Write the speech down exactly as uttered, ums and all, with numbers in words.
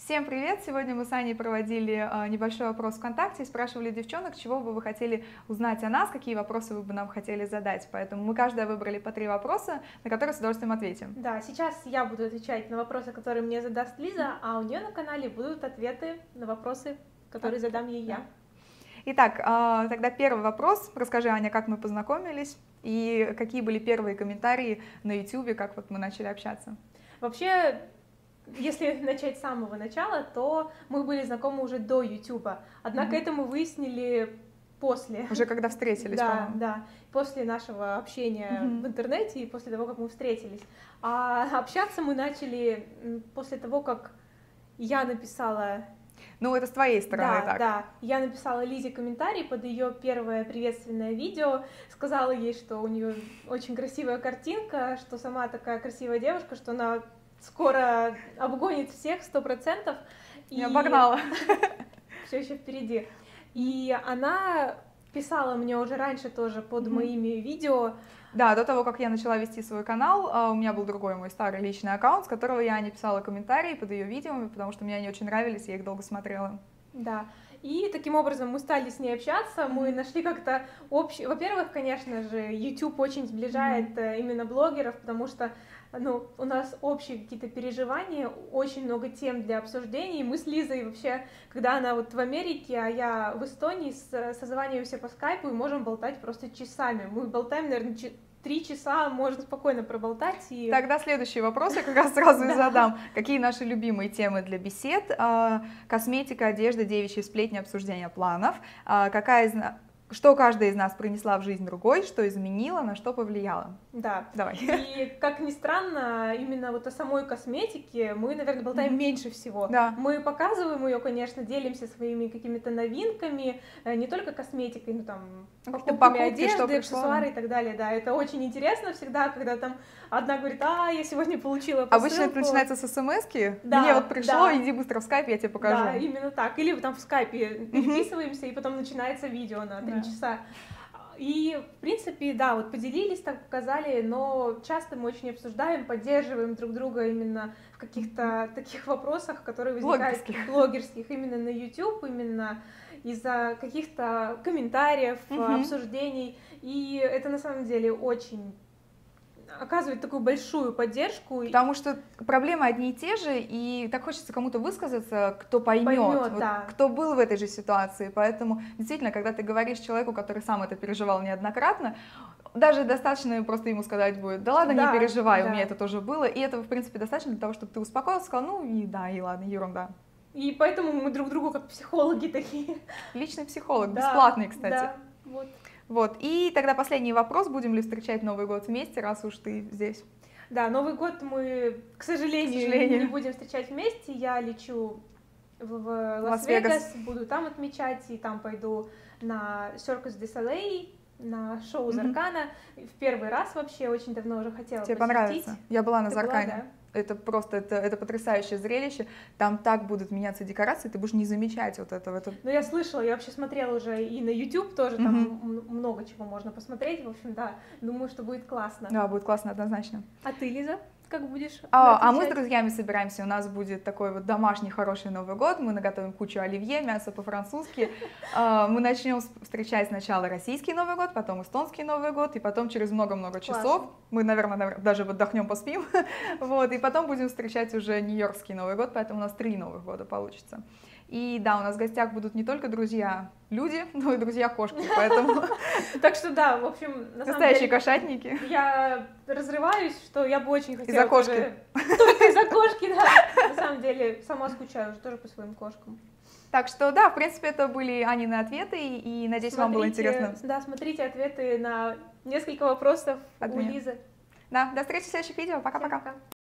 Всем привет! Сегодня мы с Аней проводили небольшой опрос ВКонтакте и спрашивали девчонок, чего бы вы хотели узнать о нас, какие вопросы вы бы нам хотели задать. Поэтому мы каждая выбрали по три вопроса, на которые с удовольствием ответим. Да, сейчас я буду отвечать на вопросы, которые мне задаст Лиза, а у нее на канале будут ответы на вопросы, которые задам ей я. Итак, тогда первый вопрос. Расскажи, Аня, как мы познакомились и какие были первые комментарии на ютубе, как вот мы начали общаться? Вообще, если начать с самого начала, то мы были знакомы уже до Ютуба, однако mm-hmm. это мы выяснили после. Уже когда встретились, да, по-моему. Да, после нашего общения mm-hmm. в интернете и после того, как мы встретились. А общаться мы начали после того, как я написала... Ну, это с твоей стороны, да, так. Да, я написала Лизе комментарий под ее первое приветственное видео, сказала ей, что у нее очень красивая картинка, что сама такая красивая девушка, что она скоро обгонит всех сто процентов. Я обогнала. Все еще впереди. И она писала мне уже раньше тоже под mm-hmm. моими видео. Да, до того, как я начала вести свой канал, у меня был другой мой старый личный аккаунт, с которого я не писала комментарии под ее видео, потому что мне они очень нравились, я их долго смотрела. Да. И таким образом мы стали с ней общаться, mm-hmm. мы нашли как-то общий... Во-первых, конечно же, YouTube очень сближает mm-hmm. именно блогеров, потому что ну, у нас общие какие-то переживания, очень много тем для обсуждений. Мы с Лизой вообще, когда она вот в Америке, а я в Эстонии, созваниваемся по скайпу и можем болтать просто часами. Мы болтаем, наверное, три часа, можно спокойно проболтать. И... Тогда следующий вопрос я как раз сразу и задам. Какие наши любимые темы для бесед? Косметика, одежда, девичьи сплетни, обсуждение планов. Какая из... Что каждая из нас принесла в жизнь другой, что изменила, на что повлияла? Да. Давай. И, как ни странно, именно вот о самой косметике мы, наверное, болтаем mm-hmm. меньше всего. Да. Мы показываем ее, конечно, делимся своими какими-то новинками, не только косметикой, но там покупками покупки, одежды, аксессуары и так далее. Да, это очень интересно всегда, когда там одна говорит: а, я сегодня получила посылку. Обычно это начинается с смс-ки. Да, мне вот пришло, да. иди быстро в скайп, я тебе покажу. Да, именно так. Или там в скайпе переписываемся, mm-hmm. и потом начинается видео на три часа. И, в принципе, да, вот поделились, так показали, но часто мы очень обсуждаем, поддерживаем друг друга именно в каких-то таких вопросах, которые возникают блогерских, блогерских именно на YouTube, именно из-за каких-то комментариев, mm-hmm. обсуждений. И это на самом деле очень оказывает такую большую поддержку. Потому что проблемы одни и те же, и так хочется кому-то высказаться, кто поймет, поймет вот, да. кто был в этой же ситуации. Поэтому действительно, когда ты говоришь человеку, который сам это переживал неоднократно, даже достаточно просто ему сказать будет: да ладно, да, не переживай, да. у меня это тоже было. И этого, в принципе, достаточно для того, чтобы ты успокоился, сказал: ну и да, и ладно, ерунда. И поэтому мы друг другу как психологи такие. Личный психолог, да, бесплатный, кстати. Да, вот. Вот, и тогда последний вопрос: будем ли встречать Новый год вместе, раз уж ты здесь? Да, Новый год мы, к сожалению, к сожалению. не будем встречать вместе. Я лечу в Лас-Вегас, буду там отмечать, и там пойду на Cirque du Soleil, на шоу Заркана. Mm-hmm. В первый раз вообще, очень давно уже хотела Тебе посетить. Понравится? Я была на Ты Заркане. Была, да? Это просто, это, это потрясающее зрелище. Там так будут меняться декорации, ты будешь не замечать вот этого. Это... Ну, я слышала, я вообще смотрела уже и на YouTube тоже, там mm-hmm. много чего можно посмотреть. В общем, да, думаю, что будет классно. Да, будет классно, однозначно. А ты, Лиза, как будешь? А, а мы с друзьями собираемся, у нас будет такой вот домашний хороший Новый год, мы наготовим кучу оливье, мясо по-французски. Мы начнем встречать сначала российский Новый год, потом эстонский Новый год, и потом через много-много часов мы, наверное, даже отдохнем, поспим, вот, и потом будем встречать уже нью-йоркский Новый год, поэтому у нас три Новых года получится. И да, у нас в гостях будут не только друзья люди, но и друзья-кошки, поэтому... Так что да, в общем, на самом настоящие кошатники. Я разрываюсь, что я бы очень хотела... Из-за кошки. Только из-за кошки, да. На самом деле, сама скучаю уже тоже по своим кошкам. Так что да, в принципе, это были Анины ответы, и надеюсь, смотрите, вам было интересно. Да, смотрите ответы на несколько вопросов у Лизы. Да, до встречи в следующих видео. Пока-пока.